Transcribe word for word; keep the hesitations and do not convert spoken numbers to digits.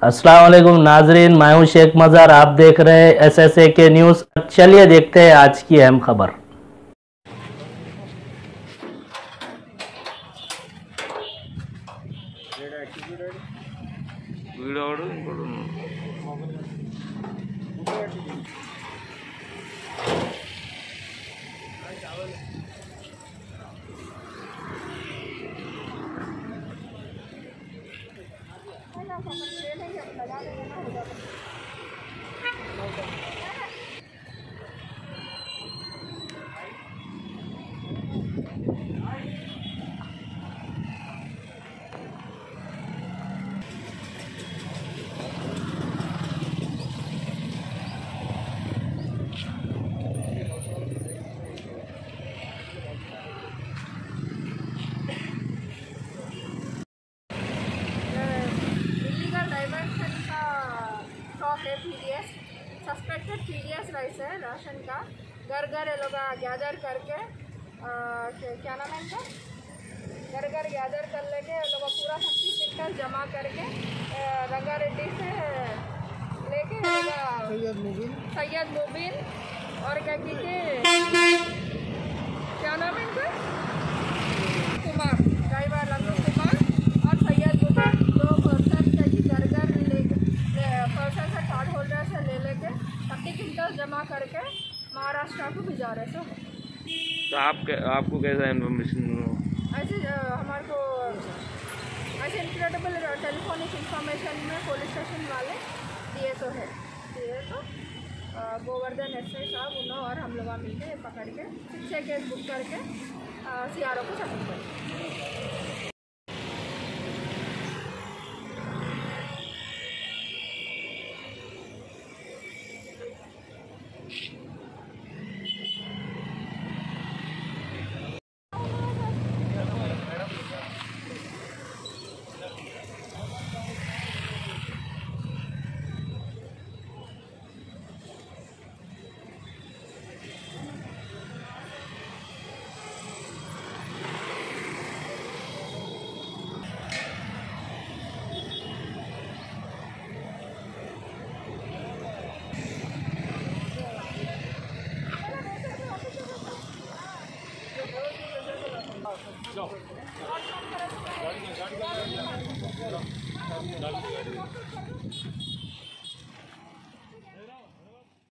अस्सलाम वालेकुम नाजरीन, मैं हूं शेख मज़ार। आप देख रहे हैं एस एस ए के न्यूज़। चलिए देखते हैं आज की अहम खबर। सस्पेक्टेड पीडीएस राइस है राशन का। घर घर ये लोग गैदर करके आ, क्या नाम है इनका, घर घर गैदर कर लेके लोग पूरा सब्जी क्विंटल जमा करके रंगारेड्डी से लेके सैयद मुबीन सैयद मुबीन और क्या कहते क्या नाम है इनका, कुमार, ड्राइवर लतीफ कुमार और सैयद मुबीन, दो पर्सन घर घर ले पर्सन से कार्ड होल्डर से ले लेके थर्टी क्विंटल जमा करके महाराष्ट्र को भिजा रहे सो। तो आप आपको कैसा इन्फॉर्मेशन? ऐसे हमारे को ऐसे इनक्रेडिबल टेलीफोनिक इंफॉर्मेशन में पुलिस स्टेशन वाले दिए तो है दिए तो गोवर्धन एस आई साहब उन्होंने और हम लोग मिलकर पकड़ के शिक्षा केस बुक करके सी आर ओ को सबमिट करें।